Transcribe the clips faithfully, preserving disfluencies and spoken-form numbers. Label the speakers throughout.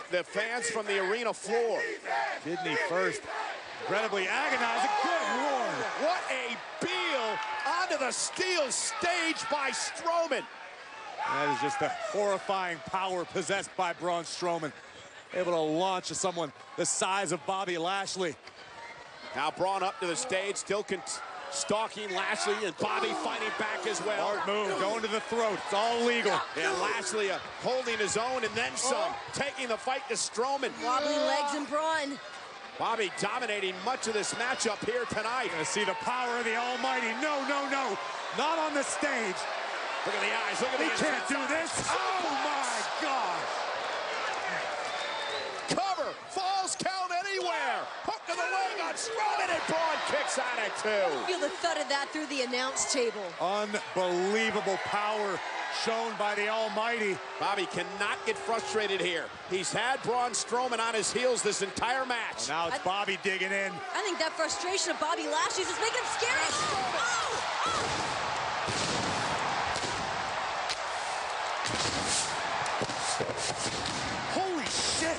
Speaker 1: the fans from the arena floor.
Speaker 2: Kidney first. Incredibly agonizing. Good Lord.
Speaker 1: What a peel onto the steel stage by Strowman.
Speaker 2: That is just the horrifying power possessed by Braun Strowman. Able to launch to someone the size of Bobby Lashley.
Speaker 1: Now Braun up to the stage, still stalking Lashley, and Bobby fighting back as well.
Speaker 2: Hard move, going to the throat. It's all legal.
Speaker 1: And Lashley uh, holding his own and then some, oh. taking the fight to Strowman.
Speaker 3: Wobbly legs and Braun.
Speaker 1: Bobby dominating much of this matchup here tonight.
Speaker 2: Gonna see the power of the Almighty. No, no, no, not on the stage.
Speaker 1: Look at the eyes, look at the eyes.
Speaker 2: He can't do this. Oh my God.
Speaker 1: Cover, falls count anywhere. Hook to the leg on Strowman, and Braun kicks out at two.
Speaker 3: Feel the thud of that through the announce table.
Speaker 2: Unbelievable power shown by the Almighty.
Speaker 1: Bobby cannot get frustrated here. He's had Braun Strowman on his heels this entire match.
Speaker 2: Well, now it's Bobby digging in.
Speaker 3: I think that frustration of Bobby Lashley's is making him scary. Oh! Oh!
Speaker 2: Holy shit!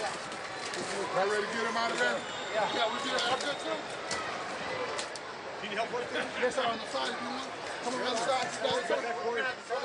Speaker 4: Y'all ready to get him out of there? Yeah. Yeah, we get it out there too.
Speaker 2: If you
Speaker 4: need help working? Yes, sir, on the side. Come on the other side.